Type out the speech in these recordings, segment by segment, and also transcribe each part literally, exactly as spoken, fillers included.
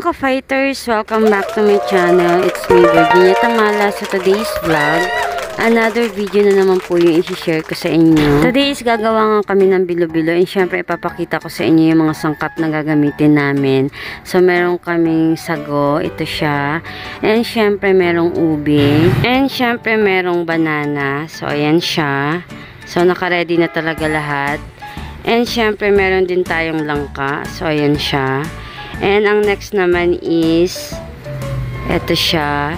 mga ka-fighters! Welcome back to my channel. It's me, Virginia Tamala. So today's vlog, another video na naman po yung i-share ko sa inyo. Today is gagawa nga kami ng bilo-bilo. And syempre ipapakita ko sa inyo yung mga sangkap na gagamitin namin. So meron kaming sago. Ito siya. And syempre merong ube. And syempre merong banana. So ayan siya. So naka-ready na talaga lahat. And syempre meron din tayong langka. So ayan siya. And ang next naman is eto siya,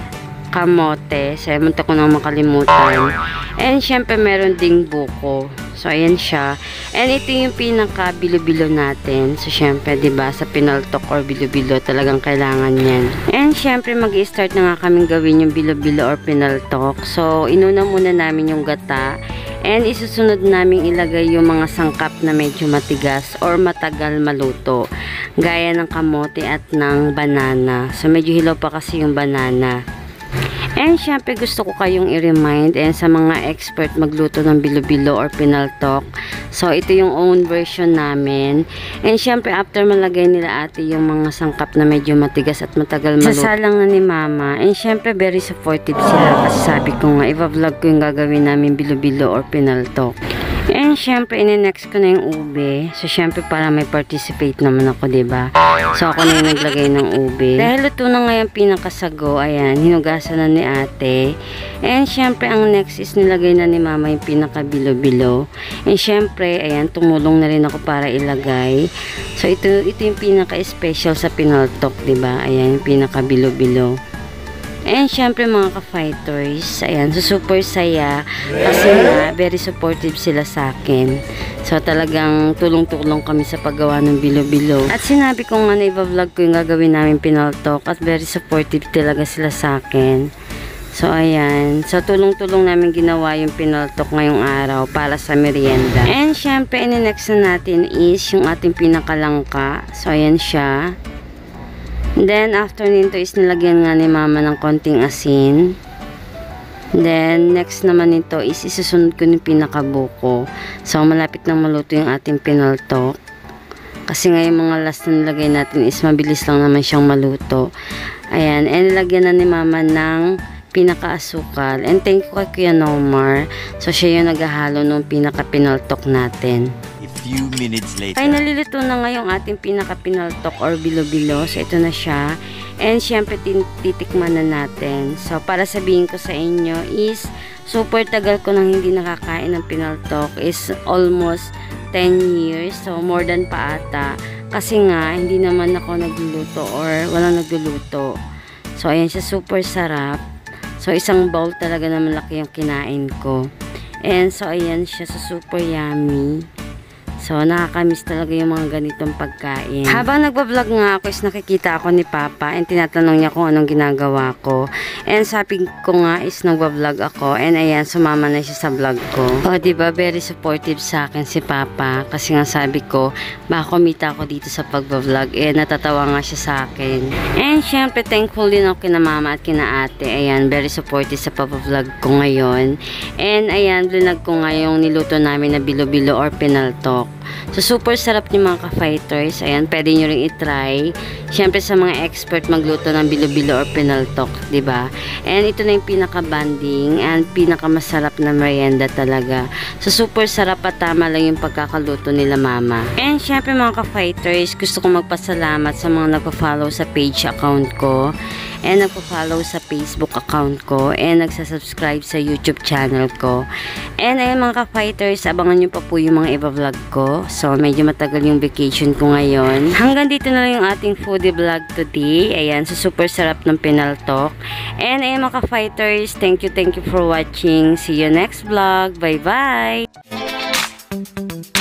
kamote. So munta ko nang makalimutan. And syempre meron ding buko. So ayan siya. And ito yung pinaka bilo-bilo natin. So syempre 'di ba sa pinaltok or bilo-bilo talagang kailangan 'yan. And syempre magi-start na nga kaming gawin yung bilo-bilo or pinaltok. So inuna muna namin yung gata. And isusunod namin ilagay yung mga sangkap na medyo matigas or matagal maluto. Gaya ng kamote at ng banana. So medyo hilaw pa kasi yung banana. And syempre gusto ko kayong i-remind and sa mga expert magluto ng bilo-bilo or pinaltok. So ito yung own version namin. And syempre after malagay nila ate yung mga sangkap na medyo matigas at matagal maluto, sasalang na ni mama. And syempre very supportive sila kasi sabi ko nga i-vlog ko yung gagawin namin bilo-bilo or pinaltok. And syempre ini-next ko na yung ube. So syempre para may participate naman ako, 'di ba? So ako na yung naglagay ng ube. Dahil luto na nga yung pinakasago, ayan, hinugasan na ni ate. And syempre ang next is nilagay na ni mama yung pinaka bilo-bilo. And syempre, ayan, tumulong na rin ako para ilagay. So ito ito yung pinaka-special sa pinaltok, 'di ba? Ayan yung pinaka bilo-bilo. And syempre mga ka-fighters, ayan, so super saya kasi nga, very supportive sila sa akin. So talagang tulong-tulong kami sa paggawa ng bilo-bilo. At sinabi ko nga na i-vlog ko yung gagawin namin pinaltok at very supportive talaga sila sa akin. So ayan, so tulong-tulong namin ginawa yung pinaltok ngayong araw para sa merienda. And syempre, ini-next na natin is yung ating pinakalangka. So ayan siya. Then, after nito is nilagyan nga ni mama ng konting asin. Then, next naman nito is isusunod ko ng pinakabuko. So, malapit nang maluto yung ating pinaltok. Kasi nga yung mga last na nilagay natin is mabilis lang naman siyang maluto. Ayan, and nilagyan na ni mama ng pinaka-asukal. And thank you kay Kuya Nomar. So, siya yung naghahalo nung pinaka-pinaltok natin. Few minutes later. Ay, nalilito na nga yung ating pinaka-pinaltok or bilo-bilo. So, ito na siya. And, syempre, titikman na natin. So, para sabihin ko sa inyo is, super tagal ko nang hindi nakakain ng pinaltok. Is almost ten years. So, more than pa ata. Kasi nga, hindi naman ako nagluluto or walang nagluluto. So, ayan siya. Super sarap. So, isang bowl talaga na malaki yung kinain ko. And, so, ayan siya. So, super yummy. So, nakakamiss talaga yung mga ganitong pagkain. Habang nagbablog nga ako is nakikita ako ni Papa and tinatanong niya kung anong ginagawa ko. And sabi ko nga is nagbablog ako and ayan, sumama na siya sa vlog ko. O, diba, very supportive sa akin si Papa kasi nga sabi ko, baka kumita ako dito sa pagbablog. Eh, natatawa nga siya sa akin. And syempre, thankful din ako kina Mama at kina Ate. Ayan, very supportive sa pagbablog ko ngayon. And ayan, blinag ko nga yung niluto namin na bilo-bilo or pinaltok. So, super sarap yung mga ka-fighters. Ayan, pwede nyo rin itry. Siyempre, sa mga expert magluto ng bilo-bilo or pinaltok, diba? And ito na yung pinaka-banding and pinaka-masarap na merienda talaga. So, super sarap at tama lang yung pagkakaluto nila mama. And siyempre, mga ka-fighters, gusto kong magpasalamat sa mga nagpa-follow sa page account ko and nagpa-follow sa Facebook account ko and nagsasubscribe sa YouTube channel ko. And ayun mga ka-fighters, abangan nyo pa po yung mga iba-vlog ko. So, medyo matagal yung vacation ko ngayon. Hanggang dito na lang yung ating foodie vlog today. Ayan, so super sarap ng pinaltok. And ayun mga ka-fighters, thank you, thank you for watching. See you next vlog. Bye-bye!